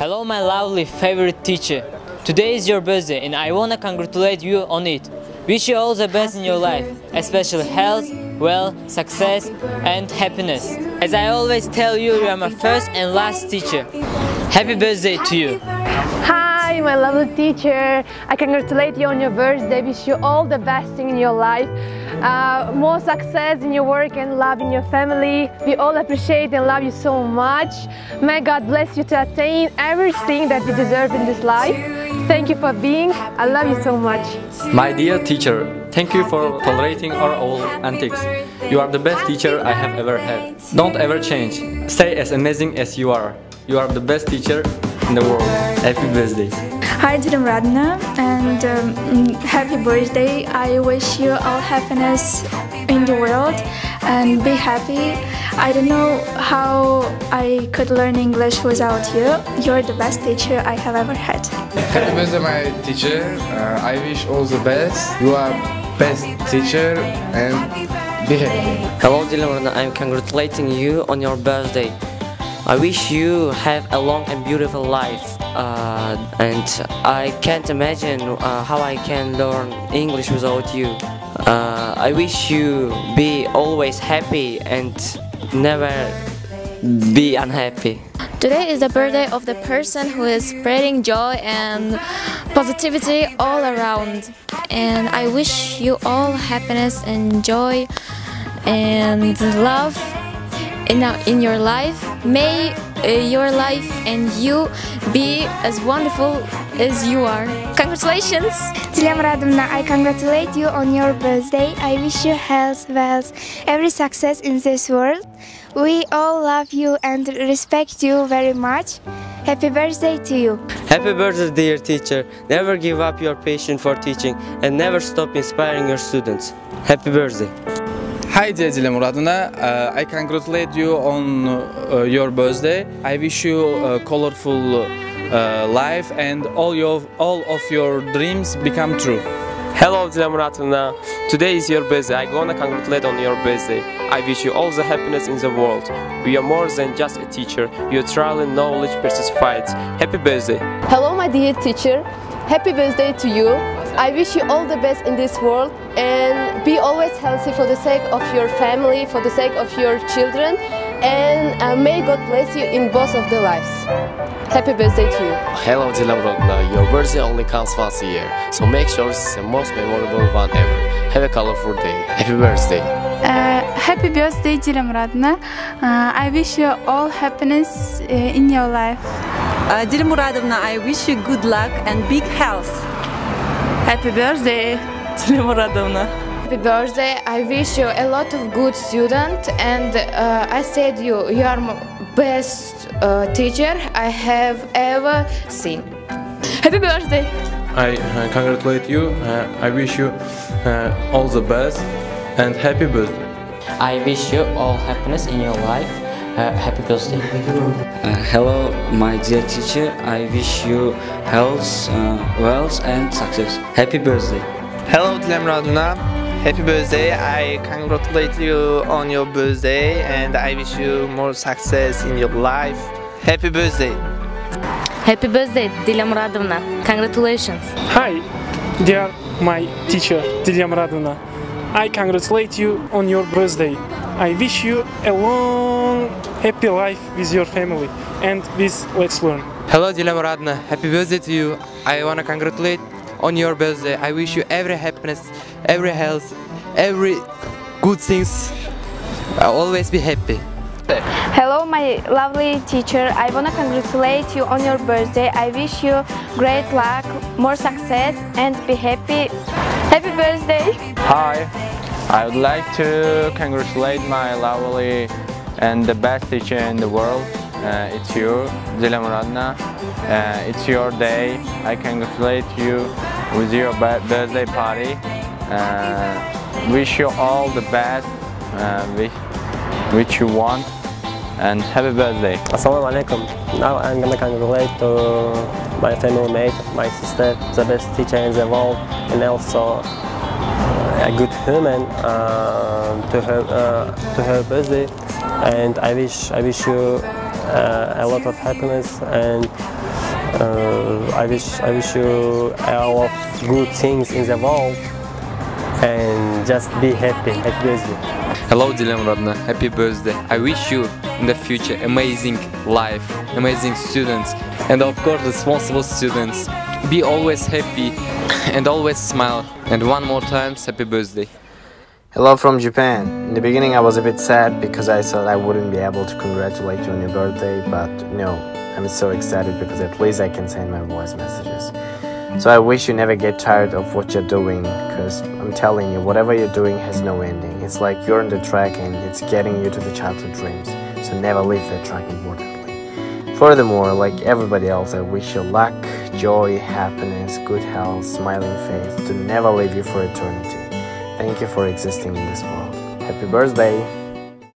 Hello my lovely favorite teacher. Today is your birthday and I wanna congratulate you on it. Wish you all the best in your life, especially health, wealth, success and happiness. As I always tell you, you are my first and last teacher. Happy birthday to you. Hi, my lovely teacher. I congratulate you on your birthday. Wish you all the best in your life. More success in your work and love in your family. We all appreciate and love you so much. May God bless you to attain everything that you deserve in this life. Thank you for being. I love you so much. My dear teacher, thank you for tolerating our old antics. You are the best teacher I have ever had. Don't ever change. Stay as amazing as you are. You are the best teacher in the world. Happy birthday. Hi Dilafruz and happy birthday. I wish you all happiness in the world and be happy. I don't know how I could learn English without you. You're the best teacher I have ever had. Happy birthday my teacher. I wish all the best. You are best teacher and be happy. Hello Dilafruz, I'm congratulating you on your birthday. I wish you have a long and beautiful life, and I can't imagine how I can learn English without you. I wish you be always happy and never be unhappy. Today is the birthday of the person who is spreading joy and positivity all around, and I wish you all happiness and joy and love in your life. May your life and you be as wonderful as you are. Congratulations! Muradovna, I congratulate you on your birthday. I wish you health, wealth, every success in this world. We all love you and respect you very much. Happy birthday to you. Happy birthday dear teacher. Never give up your passion for teaching and never stop inspiring your students. Happy birthday. Hi dear Muradovna, I congratulate you on your birthday. I wish you a colorful life and all of your dreams become true. Hello Muradovna, today is your birthday. I wanna congratulate on your birthday. I wish you all the happiness in the world. We are more than just a teacher. Your trial and knowledge personified. Happy birthday. Hello my dear teacher. Happy birthday to you. I wish you all the best in this world and be always healthy for the sake of your family, for the sake of your children, and may God bless you in both of their lives. Happy birthday to you. Hello Dilafruz, your birthday only comes once a year, so make sure it's the most memorable one ever. Have a colorful day. Happy birthday. Happy birthday Dilafruz. I wish you all happiness in your life. Dilafruz, I wish you good luck and big health. Happy birthday, Dilafruz. Happy birthday. I wish you a lot of good student, and I said you are my best teacher I have ever seen. Happy birthday. I congratulate you. I wish you all the best and happy birthday. I wish you all happiness in your life. Happy birthday. Hello my dear teacher, I wish you health, wealth and success. Happy birthday. Hello Dilafruz, happy birthday. I congratulate you on your birthday and I wish you more success in your life. Happy birthday. Happy birthday, Dilafruz. Congratulations. Hi, dear my teacher, Dilafruz. I congratulate you on your birthday. I wish you a long, happy life with your family and with Let's Learn. Hello Dilafruz, happy birthday to you. I wanna congratulate on your birthday. I wish you every happiness, every health, every good things. I'll always be happy. Hello my lovely teacher, I want to congratulate you on your birthday. I wish you great luck, more success and be happy. Happy birthday! Hi, I would like to congratulate my lovely and the best teacher in the world. It's you, Dilafruz. It's your day. I congratulate you with your birthday party. Wish you all the best, which you want, and happy birthday. Assalamu alaikum. Now I'm gonna congratulate my family mate, my sister, the best teacher in the world, and also a good human to her birthday. And I wish you a lot of happiness and I wish you all of good things in the world and just be happy. Happy birthday. Hello Dilafruz, happy birthday. I wish you in the future amazing life, amazing students, and of course responsible students. Be always happy and always smile. And one more time, happy birthday. Hello from Japan. In the beginning I was a bit sad because I thought I wouldn't be able to congratulate you on your birthday, but no, I'm so excited because at least I can send my voice messages. So I wish you never get tired of what you're doing, because I'm telling you, whatever you're doing has no ending. It's like you're on the track and it's getting you to the childhood dreams. So never leave that track, importantly. Furthermore, like everybody else, I wish you luck, joy, happiness, good health, smiling face to never leave you for eternity. Thank you for existing in this world. Happy birthday!